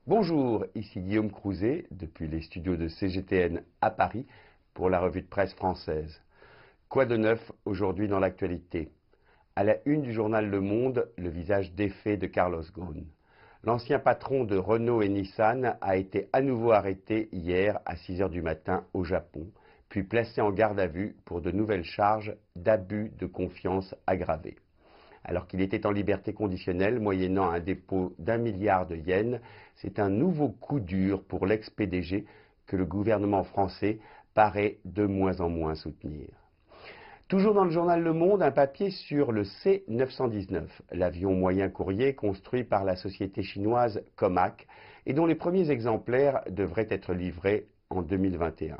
Bonjour, ici Guillaume Crouzet depuis les studios de CGTN à Paris pour la revue de presse française. Quoi de neuf aujourd'hui dans l'actualité? À la une du journal Le Monde, le visage défait de Carlos Ghosn. L'ancien patron de Renault et Nissan a été à nouveau arrêté hier à 6 h du matin au Japon, puis placé en garde à vue pour de nouvelles charges d'abus de confiance aggravées. Alors qu'il était en liberté conditionnelle, moyennant un dépôt d'1 milliard de yens, c'est un nouveau coup dur pour l'ex-PDG que le gouvernement français paraît de moins en moins soutenir. Toujours dans le journal Le Monde, un papier sur le C919, l'avion moyen courrier construit par la société chinoise Comac et dont les premiers exemplaires devraient être livrés en 2021.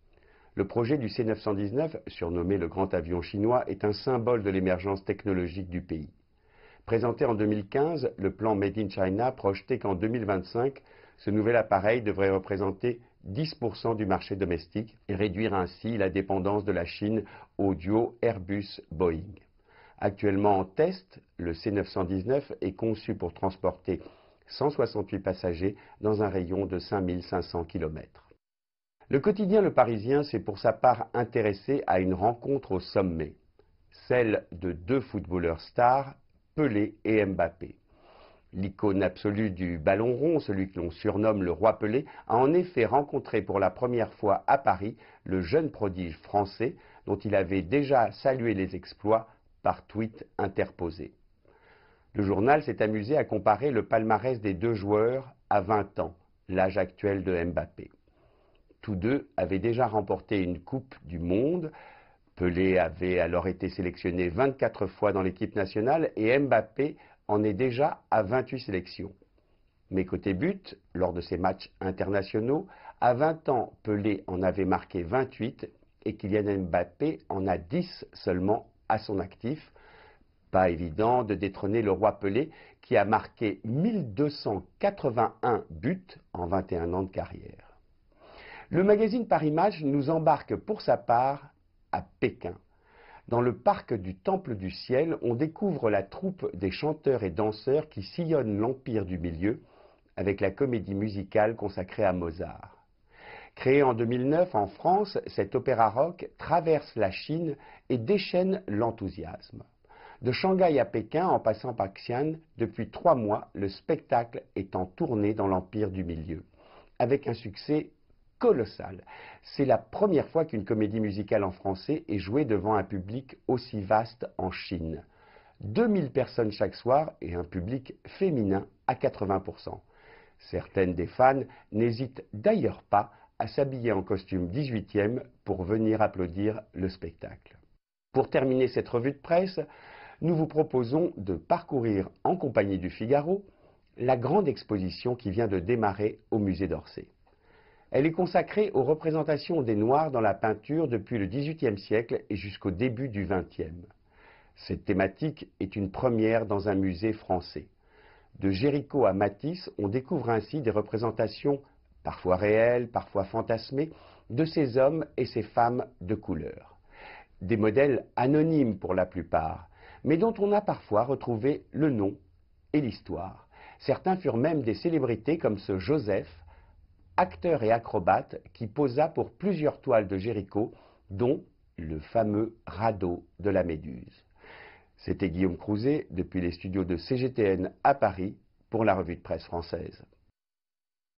Le projet du C919, surnommé le grand avion chinois, est un symbole de l'émergence technologique du pays. Présenté en 2015, le plan Made in China projetait qu'en 2025, ce nouvel appareil devrait représenter 10% du marché domestique et réduire ainsi la dépendance de la Chine au duo Airbus-Boeing. Actuellement en test, le C919 est conçu pour transporter 168 passagers dans un rayon de 5500 km. Le quotidien Le Parisien s'est pour sa part intéressé à une rencontre au sommet, celle de deux footballeurs stars, Pelé et Mbappé. L'icône absolue du ballon rond, celui que l'on surnomme le roi Pelé, a en effet rencontré pour la première fois à Paris le jeune prodige français dont il avait déjà salué les exploits par tweet interposé. Le journal s'est amusé à comparer le palmarès des deux joueurs à 20 ans, l'âge actuel de Mbappé. Tous deux avaient déjà remporté une Coupe du Monde. Pelé avait alors été sélectionné 24 fois dans l'équipe nationale et Mbappé en est déjà à 28 sélections. Mais côté but, lors de ces matchs internationaux, à 20 ans, Pelé en avait marqué 28 et Kylian Mbappé en a 10 seulement à son actif. Pas évident de détrôner le roi Pelé qui a marqué 1281 buts en 21 ans de carrière. Le magazine Paris Match nous embarque pour sa part à Pékin. Dans le parc du Temple du Ciel, on découvre la troupe des chanteurs et danseurs qui sillonnent l'Empire du Milieu avec la comédie musicale consacrée à Mozart. Créé en 2009 en France, cet opéra rock traverse la Chine et déchaîne l'enthousiasme. De Shanghai à Pékin, en passant par Xi'an, depuis 3 mois, le spectacle est en tournée dans l'Empire du Milieu, avec un succès colossal. C'est la première fois qu'une comédie musicale en français est jouée devant un public aussi vaste en Chine. 2000 personnes chaque soir et un public féminin à 80%. Certaines des fans n'hésitent d'ailleurs pas à s'habiller en costume 18e pour venir applaudir le spectacle. Pour terminer cette revue de presse, nous vous proposons de parcourir en compagnie du Figaro la grande exposition qui vient de démarrer au musée d'Orsay. Elle est consacrée aux représentations des Noirs dans la peinture depuis le XVIIIe siècle et jusqu'au début du XXe. Cette thématique est une première dans un musée français. De Géricault à Matisse, on découvre ainsi des représentations, parfois réelles, parfois fantasmées, de ces hommes et ces femmes de couleur. Des modèles anonymes pour la plupart, mais dont on a parfois retrouvé le nom et l'histoire. Certains furent même des célébrités comme ce Joseph, acteur et acrobate qui posa pour plusieurs toiles de Géricault, dont le fameux radeau de la Méduse. C'était Guillaume Crouzet depuis les studios de CGTN à Paris pour la revue de presse française.